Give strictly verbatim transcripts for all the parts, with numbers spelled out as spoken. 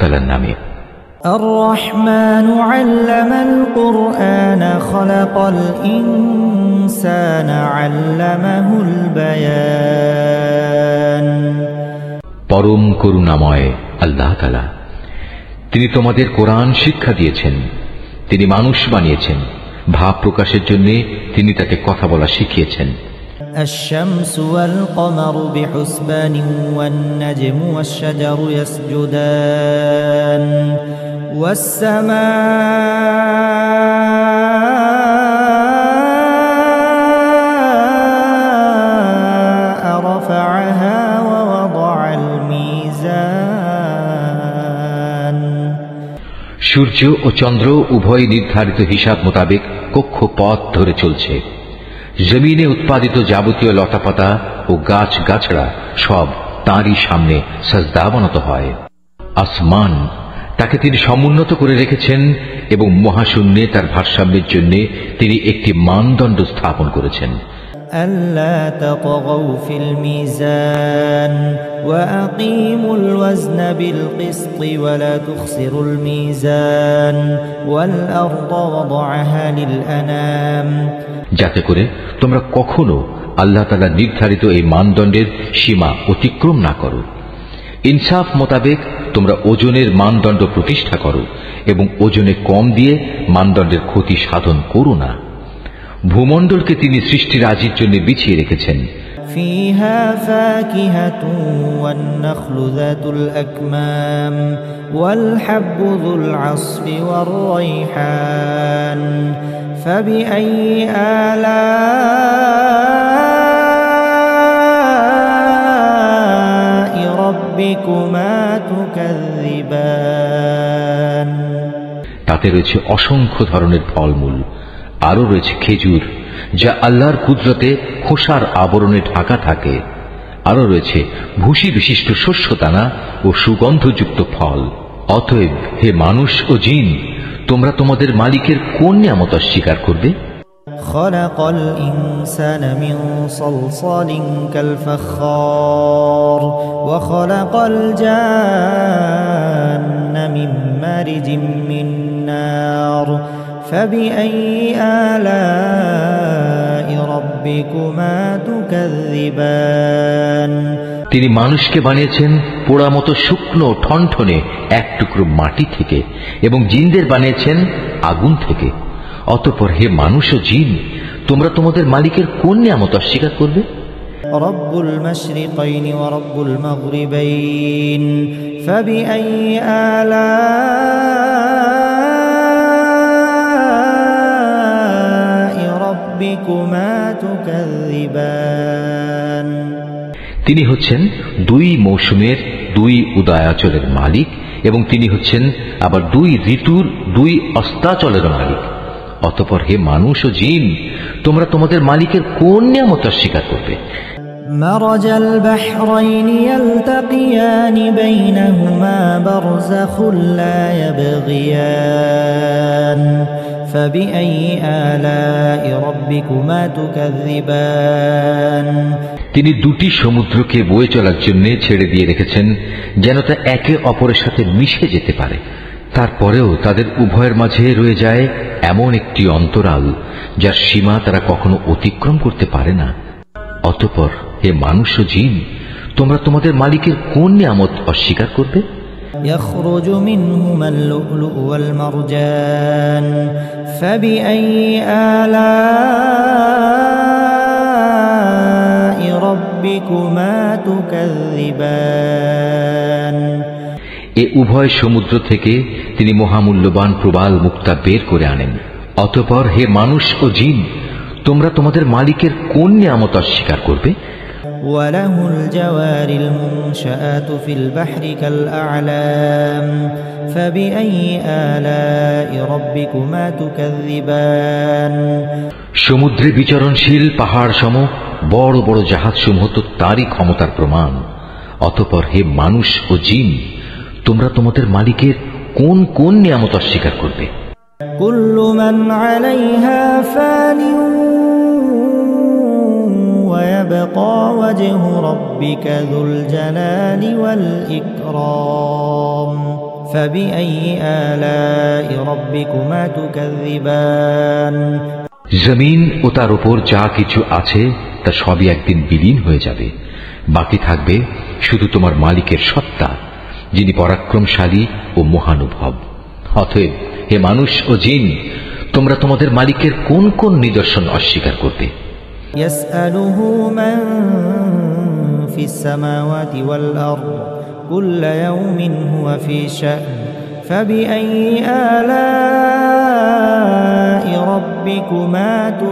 তাআলার নামে। الرحمن علم القرآن خلق الإنسان علمه البيان। পরম করুণাময় আল্লাহ তাআলা, তিনি তোমাদের কোরআন শিক্ষা দিয়েছেন। তিনি মানুষ বানিয়েছেন, ভাব প্রকাশের জন্য তিনি তাকে কথা বলা শিখিয়েছেন। الشمس والقمر بحسبان والنجم والشجر يسجدان والسماء رفعها ووضع الميزان। সূর্য ও চন্দ্র উভয় নির্ধারিত হিসাব মোতাবেক কক্ষপথ ধরে চলছে। জমিনে উৎপাদিত যাবতীয় লতাপাতা ও গাছ গাছড়া সব তাঁরই সামনে সাজদাবনত হয়। আসমান তাকে তিনি সমুন্নত করে রেখেছেন এবং মহাশূন্যে তার ভারসাম্যের জন্য তিনি একটি মানদণ্ড স্থাপন করেছেন। ألا تطغوا في الميزان وأقيموا الوزن بالقسط ولا تخسروا الميزان والأرض وضعها للأنام। যাতে করে তোমরা কখনো আল্লাহ তাআলা নির্ধারিত এই মানদণ্ডের সীমা অতিক্রম না করো। ইনসাফ মোতাবেক তোমরা ওজনের মানদণ্ড প্রতিষ্ঠা করো এবং ওজনে কম দিয়ে মানদণ্ডের ক্ষতি সাধন করো না। ভূমণ্ডলকে তিনি সৃষ্টিরাজির জন্য বিছিয়ে রেখেছেন। فيها فاكهة والنخل ذات الأكمام والحب ذو العصف والريحان فبأي آلاء ربكما تكذبان। তাতে রয়েছে অসংখ্য ধরনের ফলমূল, আরো রয়েছে খেজুর যা আল্লাহর কুদরতে খোসার আবরণে ঢাকা থাকে, আরো রয়েছে ভুসি বিশিষ্ট শস্যদানা ও সুগন্ধযুক্ত ফল। অতএব হে মানুষ ও জিন, তোমরা তোমাদের মালিকের কোন নিয়ামত অস্বীকার করবে? خلق الإنسان من صلصال كالفخار وخلق الجان من مارج من نار فبأي آلاء ربكما تكذبان। তিনি মানুষকে বানিয়েছেন পোড়া মতো শুকনো ঠনঠনে এক টুকরো মাটি থেকে এবং জিনদের বানিয়েছেন আগুন থেকে। অতঃপর হে মানুষ ও জিন, তোমরা তোমাদের মালিকের কোন নিয়ামত অস্বীকার করবে? রব্বুল মাশরিকাইন ওয়া রব্বুল মাগরিবাইন ফাবিআই আলাই রাব্বিকুমা তুকাযযিবান। তিনি হচ্ছেন দুই মৌসুমের দুই উদয়াচলের মালিক এবং তিনি হচ্ছেন আবার দুই ঋতুর দুই অস্তাচলের মালিক। অতঃপর হে মানুষ ও জিন, তোমরা তোমাদের মালিকের কোন নিয়ামত অস্বীকার করবে? مرج البحرين يلتقيان بينهما برزخ لا يبغيان فبأي آلاء ربكما تكذبان। তিনি দুটি সমুদ্রকে বয়ে চলার জন্য ছেড়ে দিয়ে রেখেছেন যেন তা একে অপরের সাথে মিশে যেতে পারে। তারপরেও তাদের উভয়ের মাঝে রয়ে যায় এমন একটি অন্তরাল যার সীমা তারা কখনো অতিক্রম করতে পারে না। অতঃপর হে মানুষ ও জিন, তোমরা তোমাদের মালিকের কোন নিয়ামত অস্বীকার করবে? يخرج منهما اللؤلؤ والمرجان فبأي آلاء ربكما تكذبان। এ উভয় সমুদ্র থেকে তিনি মহামূল্যবান প্রবাল মুক্তা বের করে আনেন। অতঃপর হে মানুষ ও জিন, তোমরা তোমাদের মালিকের কোন নিয়ামত অস্বীকার করবে? وله الجوار المنشآت في البحر كالأعلام فبأي آلاء ربكما تكذبان। সমুদ্রে বিচরণশীল পাহাড় সম বড় বড় জাহাজ সমূহ তো তারই ক্ষমতার প্রমাণ। অতঃপর হে মানুষ ও জিন, তোমরা তোমাদের মালিকের কোন কোন নিয়ামত অস্বীকার করবে? كل من عليها فان ويبقى وجه ربك ذو الجلال والإكرام فبأي آلاء ربكما تكذبان জমিন ও তার উপর যা কিছু আছে তা সবই একদিন বিলীন হয়ে যাবে। বাকি থাকবে শুধু তোমার মালিকের সত্তা, যিনি পরাক্রমশালী ও মহানুভব। অতএব হে মানুষ ও জিন, তোমরা তোমাদের মালিকের কোন কোন নিদর্শন অস্বীকার করবে? يسأله من في السماوات والأرض كل يوم هو في شأن فبأي آلاء ربكما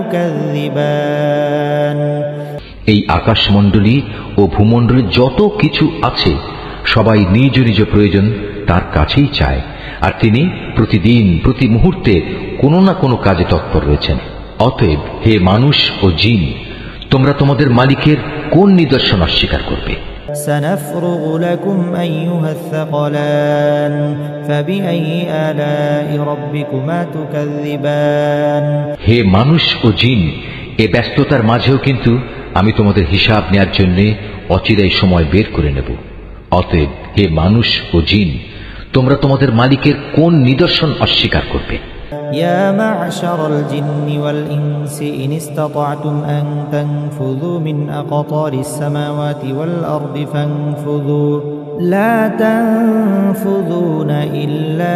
تكذبان এই আকাশমণ্ডলী ও ভূমণ্ডলে যত কিছু আছে সবাই নিজ নিজ প্রয়োজন তার কাছেই চায়, আর তিনি প্রতিদিন প্রতি মুহূর্তে কোনো না কোনো কাজে তৎপর রয়েছেন। অতএব হে মানুষ ও জিন, তোমরা তোমাদের মালিকের কোন নিদর্শন অস্বীকার করবে? سنفرغ لكم أيها الثقلان فبأي آلاء ربكما تكذبان হে মানুষ ও জিন, এ ব্যস্ততার মাঝেও কিন্তু আমি তোমাদের হিসাব নেয়ার জন্য অচিরেই সময় বের করে নেব। অতএব হে মানুষ ও জিন, তোমরা তোমাদের মালিকের কোন নিদর্শন অস্বীকার করবে? يا معشر الجن والإنس إن استطعتم أن تنفذوا من أقطار السماوات والأرض فانفذوا لا تنفذون إلا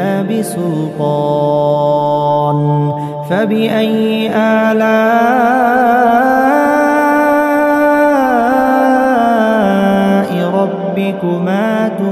بسلطان فبأي آلاء ربكما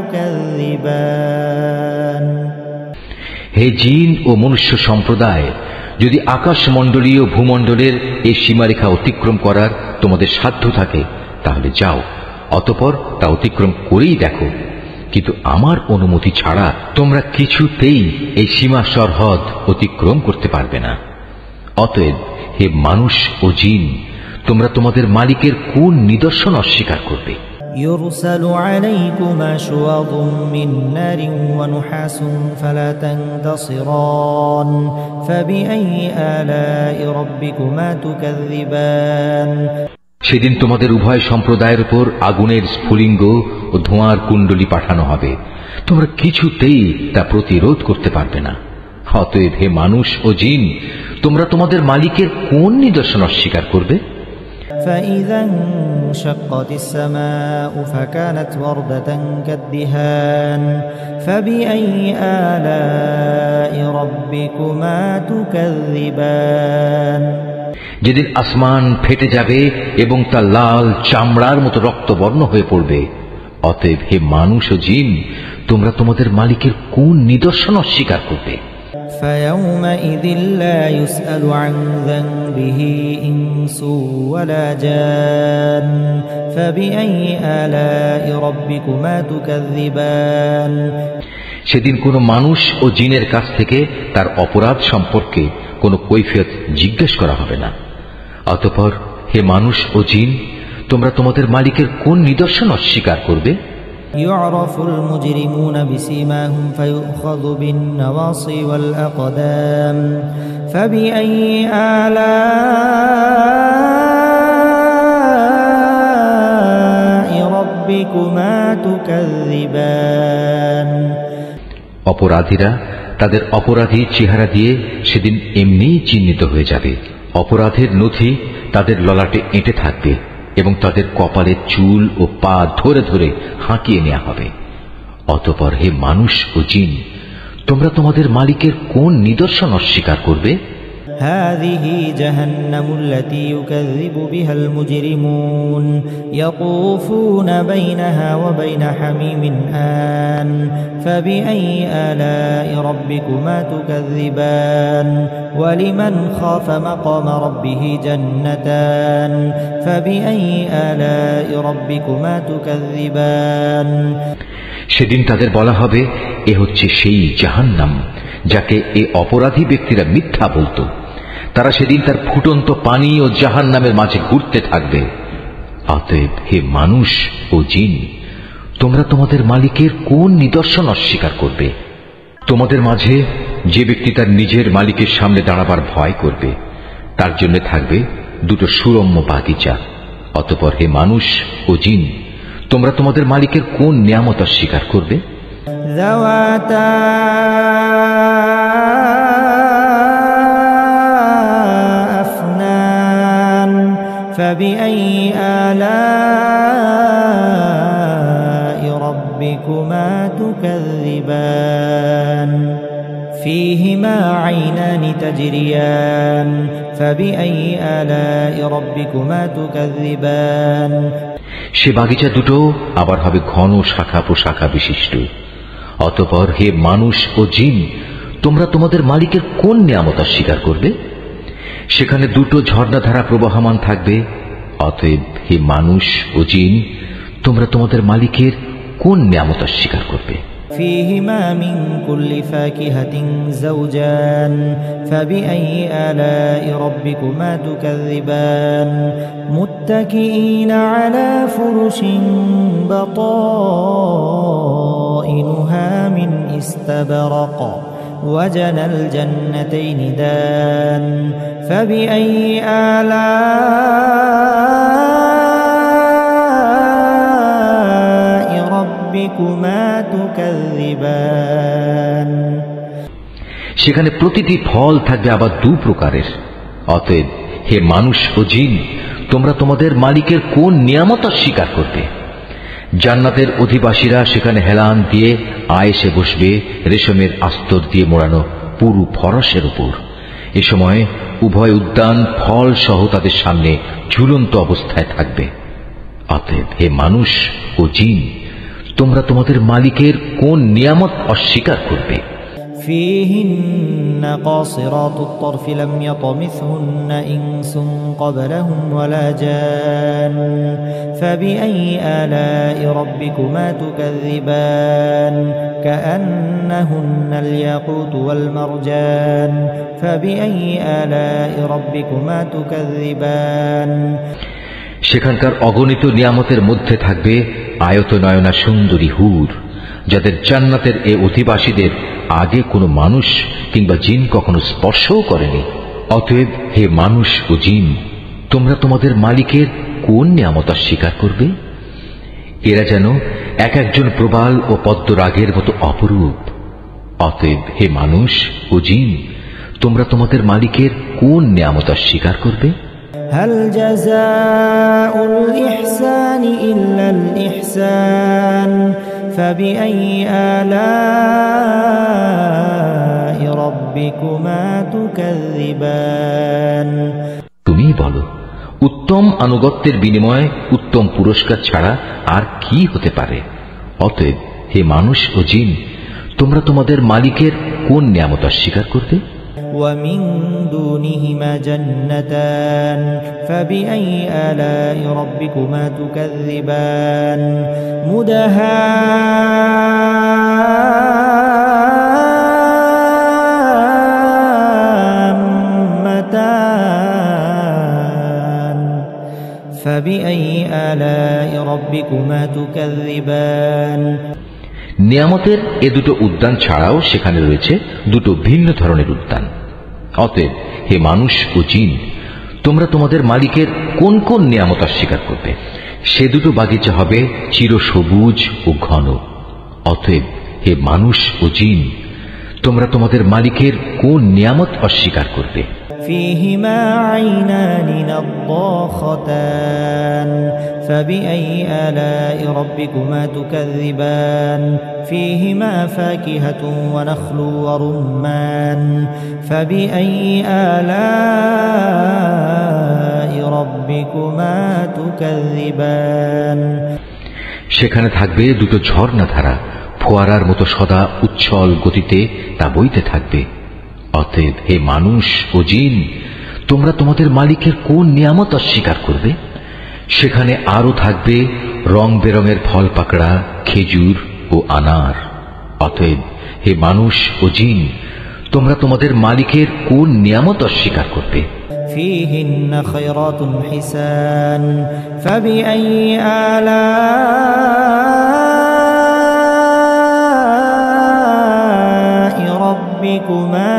تكذبان হে জিন ও মনুষ্য সম্প্রদায়, যদি আকাশমণ্ডলী ও ভূমণ্ডলের এই সীমারেখা অতিক্রম করার তোমাদের সাধ্য থাকে তাহলে যাও, অতঃপর তা অতিক্রম করেই দেখো, কিন্তু আমার অনুমতি ছাড়া তোমরা কিছুতেই এই সীমা সরহদ অতিক্রম করতে পারবে না। অতএব হে মানুষ ও জিন, তোমরা তোমাদের মালিকের কোন নিদর্শন অস্বীকার করবে? يرسل عليكما شواظ من نار ونحاس فلا تنتصران فبأي آلاء ربكما تكذبان সেদিন তোমাদের উভয় সম্প্রদায়ের উপর আগুনের স্ফুলিঙ্গ ও ধোঁয়ার কুণ্ডলী পাঠানো হবে, তোমরা কিছুতেই তা প্রতিরোধ করতে পারবে না। অতএব হে মানুষ ও জিন, তোমরা তোমাদের মালিকের কোন নিদর্শন অস্বীকার করবে? فإذا انشقت السماء فكانت وردة كالدهان فبأي آلاء ربكما تكذبان যেদিন আসমান ফেটে যাবে এবং তা লাল চামড়ার মতো রক্তবর্ণ হয়ে পড়বে, অতএব হে মানুষ ও জিন, তোমরা তোমাদের মালিকের কোন নিদর্শন অস্বীকার করবে? فيومئذ لا يسأل عن ذنبه إنس ولا جان فبأي آلاء ربكما تكذبان সেদিন কোনো মানুষ ও জিনের কাছ থেকে তার অপরাধ সম্পর্কে কোনো কৈফিয়ত জিজ্ঞেস করা হবে না। অতঃপর হে মানুষ ও জিন, তোমরা তোমাদের মালিকের কোন নিদর্শন অস্বীকার করবে? يعرف المجرمون بسيماهم فيؤخذ بالنواصي والأقدام فبأي آلاء ربكما تكذبان অপরাধীরা তাদের অপরাধী চেহারা দিয়ে সেদিন এমনিই চিহ্নিত হয়ে যাবে। অপরাধের নথি তাদের ললাটে এঁটে থাকবে এবং তাদের কপালের চুল ও পা ধরে ধরে হাঁকিয়ে নেওয়া হবে। অতঃপর হে মানুষ ও জিন, তোমরা তোমাদের মালিকের কোন নিদর্শন অস্বীকার করবে? هذه جهنم التي يكذب بها المجرمون يطوفون بينها وبين حميم آن فبأي آلاء ربكما تكذبان ولمن خاف مقام ربه جنتان فبأي آلاء ربكما تكذبان সেদিন তাদের বলা হবে, এ হচ্ছে সেই জাহান্নাম যাকে এ অপরাধী ব্যক্তিরা মিথ্যা বলতো। তারা সেদিন তার ফুটন্ত পানি ও জাহান্নামের মাঝে ঘুরতে থাকবে। অতএব হে মানুষ ও জিন, তোমরা তোমাদের মালিকের কোন নিদর্শন অস্বীকার করবে? তোমাদের মাঝে যে ব্যক্তি তার নিজের মালিকের সামনে দাঁড়াবার ভয় করবে, তার জন্য থাকবে দুটো সুরম্য বাগিচা। অতঃপর হে মানুষ ও জিন, তোমরা তোমাদের মালিকের কোন নিয়ামত অস্বীকার করবে? ذواتا أفنان فبأي آلاء ربكما تكذبان فيهما عينان تجريان فبأي آلاء ربكما تكذبان সে বাগিচা দুটো আবার হবে ঘন শাখা প্রশাখা বিশিষ্ট। অতঃপর হে মানুষ ও জিন, তোমরা তোমাদের মালিকের কোন নিয়ামত অস্বীকার করবে? সেখানে দুটো ঝর্ণাধারা প্রবাহমান থাকবে। অতএব হে মানুষ ও জিন, তোমরা তোমাদের মালিকের কোন নিয়ামত অস্বীকার করবে? فيهما من كل فاكهة زوجان فبأي آلاء ربكما تكذبان متكئين على فرش بطائنها من استبرق وجنى الجنتين دان فبأي آلاء ربكما تكذبان সেখানে প্রতিটি ফল থাকবে আবার দু প্রকারের। অতএব হে মানুষ ও জিন, তোমরা তোমাদের মালিকের কোন নিয়ামত অস্বীকার করবে? জান্নাতের অধিবাসীরা সেখানে হেলান দিয়ে আয়েসে বসবে রেশমের আস্তর দিয়ে মোড়ানো পুরু ফরসের উপর। এ সময় উভয় উদ্যান ফল সহ তাদের সামনে ঝুলন্ত অবস্থায় থাকবে। অতএব হে মানুষ ও জিন, তোমরা তোমাদের মালিকের কোন নিয়ামত অস্বীকার করবে? فيهن قاصرات الطرف لم يطمثهن إنس قبلهم ولا جان فبأي آلاء ربكما تكذبان كأنهن الياقوت والمرجان فبأي آلاء ربكما تكذبان সেখানকার অগণিত নিয়ামতের মধ্যে থাকবে আয়তনয়না সুন্দরী হুর, যাদের জান্নাতের এ অধিবাসীদের আগে কোনো মানুষ কিংবা জিন কখনো স্পর্শও করেনি। অতএব হে মানুষ ও জিন, তোমরা তোমাদের মালিকের কোন নিয়ামত অস্বীকার করবে? এরা যেন এক একজন প্রবাল ও পদ্মরাগের মতো অপরূপ। অতএব হে মানুষ ও জিন, তোমরা তোমাদের মালিকের কোন নিয়ামত অস্বীকার করবে? هل جزاء الإحسان إلا الإحسان فبأي آلاء ربكما تكذبان তুমি বলো, উত্তম আনুগত্যের বিনিময়ে উত্তম পুরস্কার ছাড়া আর কি হতে পারে? অতএব হে মানুষ ও জিন, তোমরা তোমাদের মালিকের কোন নিয়ামত অস্বীকার করবে? ومن دونهما جنتان فبأي آلاء ربكما تكذبان مدهامتان فبأي آلاء ربكما تكذبان নিয়ামতের এ দুটো উদ্যান ছাড়াও সেখানে রয়েছে দুটো ভিন্ন ধরনের উদ্যান। অতএব হে মানুষ ও জিন, তোমরা তোমাদের মালিকের কোন কোন নিয়ামত অস্বীকার করবে? সে দুটো বাগিচা হবে চিরসবুজ ও ঘন। অতএব হে মানুষ ও জিন, তোমরা তোমাদের মালিকের কোন নিয়ামত অস্বীকার করবে? فيهما عينان نضاختان فبأي آلاء ربكما تكذبان فيهما فاكهة ونخل ورمان فبأي آلاء ربكما تكذبان সেখানে থাকবে দুটো ঝর্ণাধারা, ফোয়ারার মতো সদা উচ্ছল গতিতে তা বইতে থাকবে। অতএব হে মানুষ ও জিন, তোমরা তোমাদের মালিকের কোন নিয়ামত অস্বীকার করবে? সেখানে আরো থাকবে রং বেরঙের ফল পাকড়া, খেজুর ও আনার। অতএব হে মানুষ ও জিন, তোমরা তোমাদের মালিকের কোন নিয়ামত অস্বীকার করবে? فيهن خيرات حسان فبأي آلاء ربكما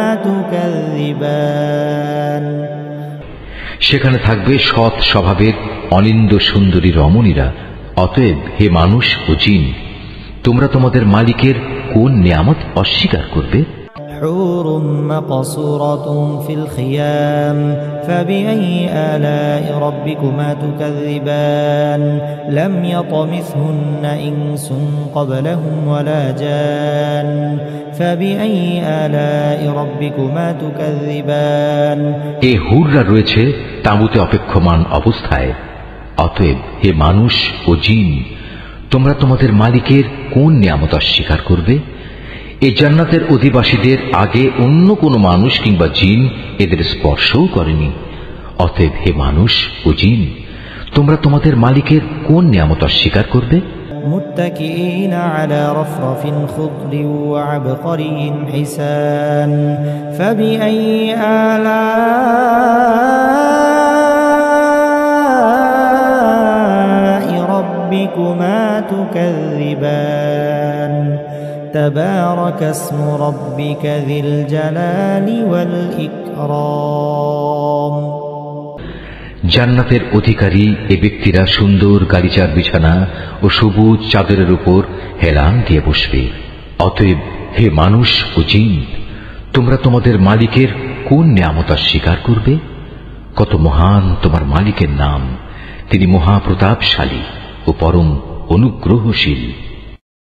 تكذبان সেখানে থাকবে সৎ স্বভাবের অনিন্দ সুন্দরী রমণীরা। অতএব হে মানুষ ও জিন, তোমরা তোমাদের মালিকের কোন নিয়ামত অস্বীকার করবে? حور مقصورة في الخيام فبأي آلاء ربكما تكذبان لم يطمثهن إنس قبلهم ولا جان فبأي آلاء ربكما تكذبان এ হুররা রয়েছে তাঁবুতে অপেক্ষমান অবস্থায়। অতএব হে মানুষ ও জিন, তোমরা তোমাদের মালিকের কোন নিয়ামত অস্বীকার করবে? এই জান্নাতের অধিবাসীদের আগে অন্য কোনো মানুষ কিংবা জিন এদের স্পর্শও করেনি। অতএব হে মানুষ ও জিন, তোমরা তোমাদের মালিকের কোন নিয়ামত অস্বীকার করবে? متكئين على رفرف خضر وعبقري حسان فبأي آلاء ربكما تكذبان تبارك اسم ربك ذي الجلال والإكرام জান্নাতের অধিকারী এ ব্যক্তিরা সুন্দর গালিচার বিছানা ও সবুজ চাদরের উপর হেলান দিয়ে বসবে। অতএব হে মানুষ ও জিন, তোমরা তোমাদের মালিকের কোন নিয়ামত অস্বীকার করবে? কত মহান তোমার মালিকের নাম! তিনি মহাপ্রতাপশালী ও পরম অনুগ্রহশীল।